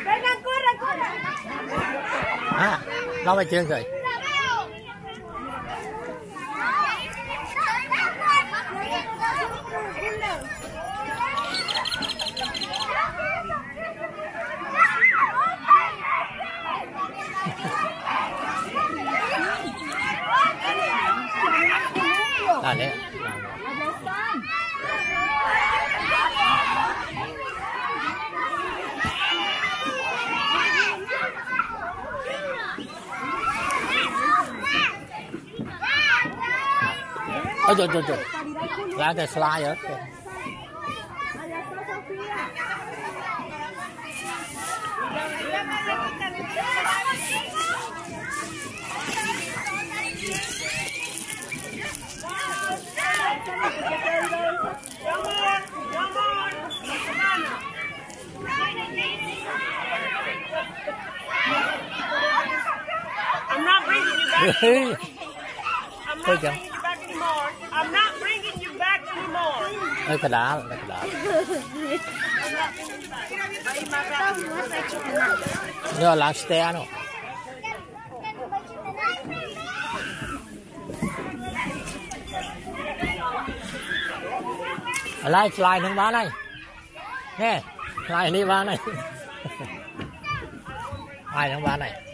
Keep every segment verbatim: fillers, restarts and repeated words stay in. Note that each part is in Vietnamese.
À, nó phải chưa rồi. À, đấy. Ôi trời trời trời, ra cái slide rồi. I'm not bringing you back anymore. I'm not bringing you back anymore. I'm not bringing you back anymore. Ê, cái đá, cái đá. Nó là stair nó. Lại slide nâng bán này. Nè, slide đi bán này. Ai nâng bán này.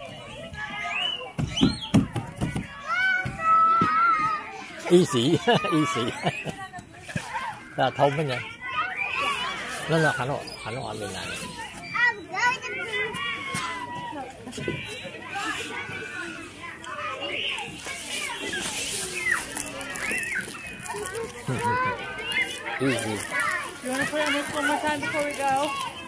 Easy, easy. Là thông với nhỉ. Nó là hắn hộ, hắn hộ bên này. Easy. You want to play on this one more time before we go?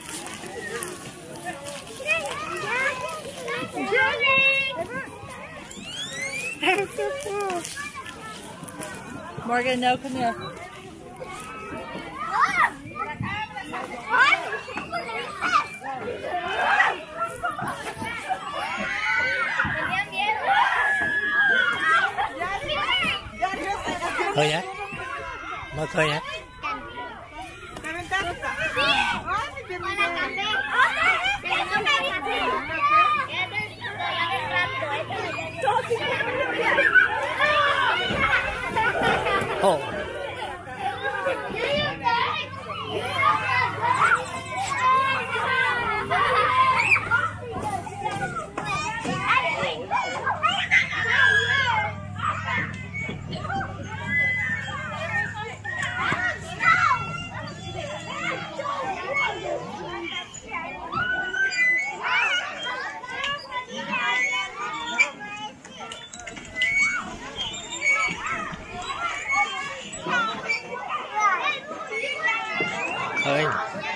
That's so cool. Morgan, no, come here. Khơi nhé. Mới khơi nhé. Oh. Ơi.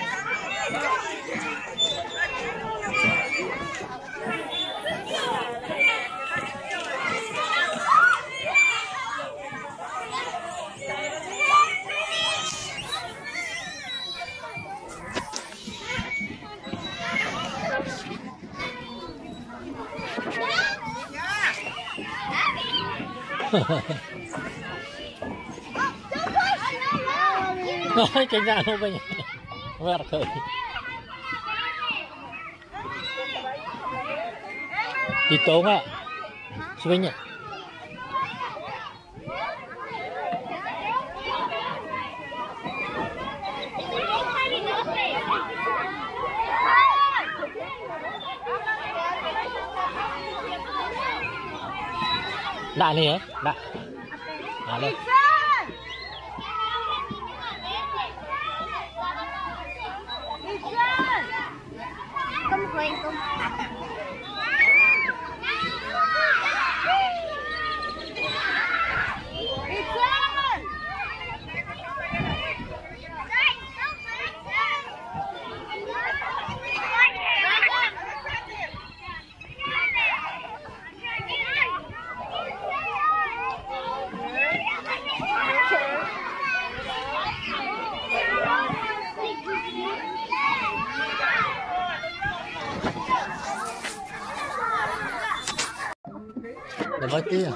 Nói cái nhà không bây giờ vẹt khởi đi tốn ạ suy nhỉ đại này ấy đại à đây Dapat dia.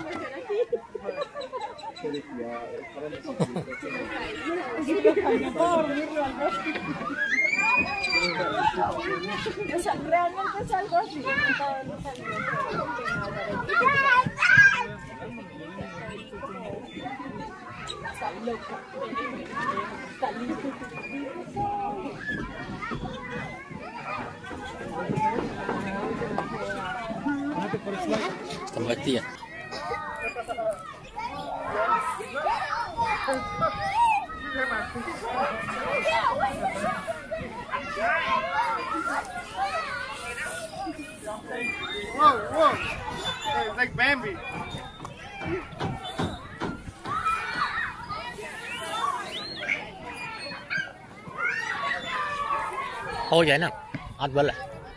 Tambah dia. Whoa, whoa. It's like Bambi. Thôi vậy nè, anh bên lại.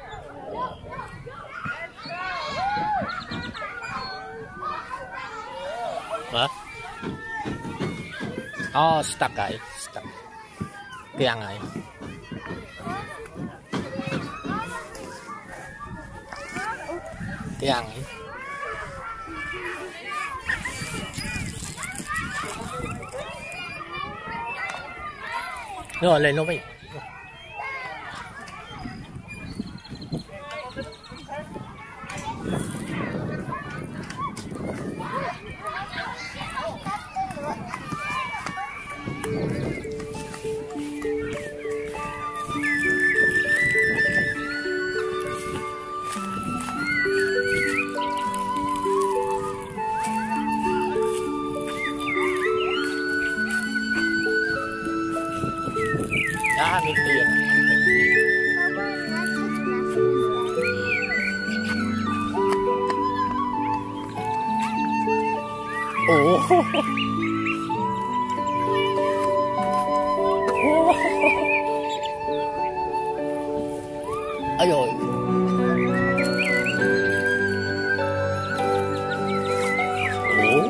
Hả? Oh, stuck rồi, stuck. Cái ăn này. Cái ăn này. Rồi lên nó vậy. Đó, miếng tiền. Ồ. Ây dồi. Ủa.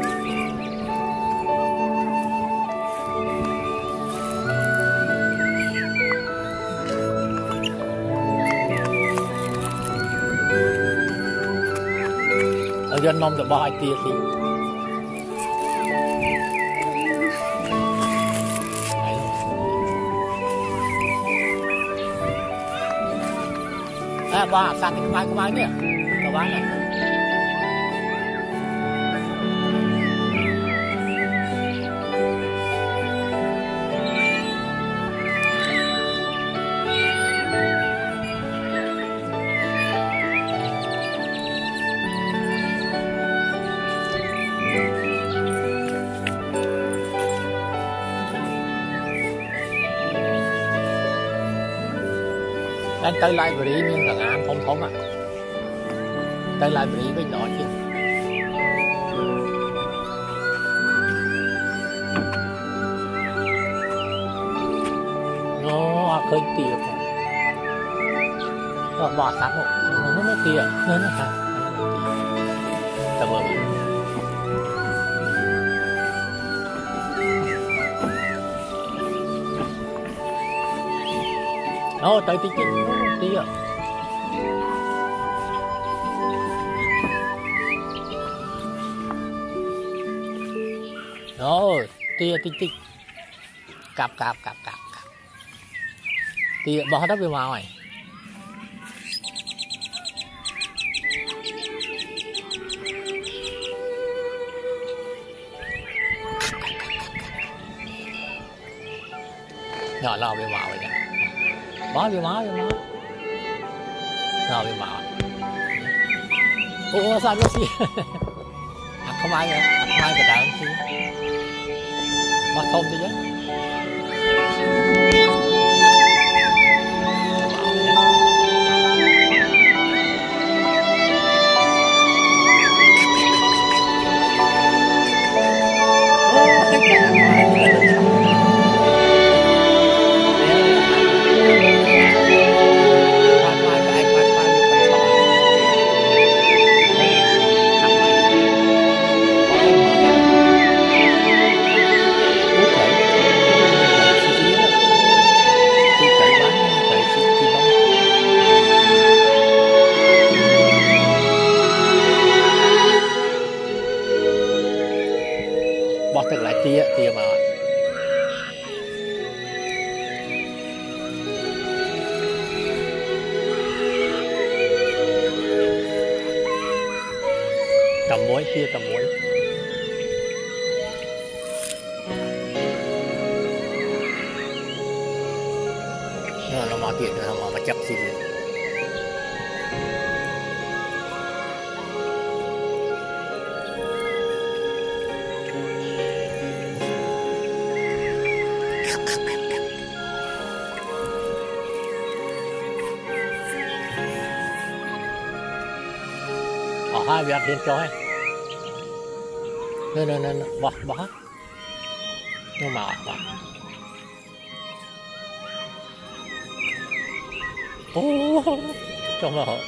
Ở dân nông được bao hai tia thì à, ba sẵn cái máy của máy nè cái máy này anh tới library nhưng thằng An không thông à tới library với nó chứ nó khơi tiệp nó bỏ sẵn một nó nó tiệp nó nó hả tầm bờ Ồ, tới tí chích tí ạ. Rồi, tí tí tí. Cạp cạp cạp cạp cạp. Tí bỏ đó về màu này. Nhỏ lo về màu này. Bỏ vô máu vô máu rồi vô máu ủa sao nó xí ăn không ai nữa ăn không ai cả đời không xí mà không chứ chứ kia tầm muối nó nó mà tiền nó mà mà chấp gì ở hai việc hiện trói nên nên nên bỏ bỏ nhưng mà bỏ ô trong đó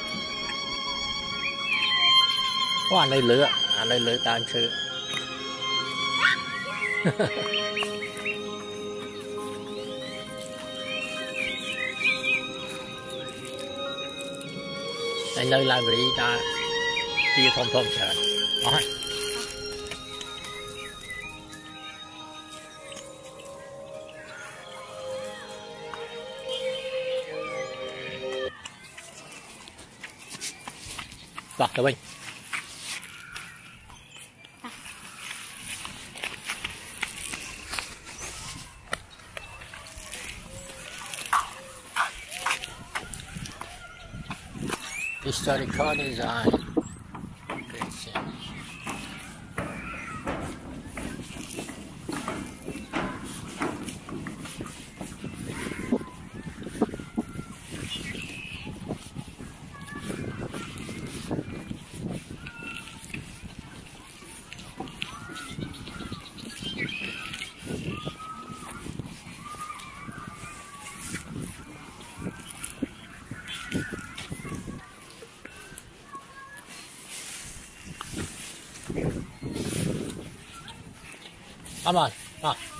có anh đây lửa anh đây lửa tan chưa anh nơi lại bị ta đi thông thông chờ đó vào cho mình historical design. Come on, come on.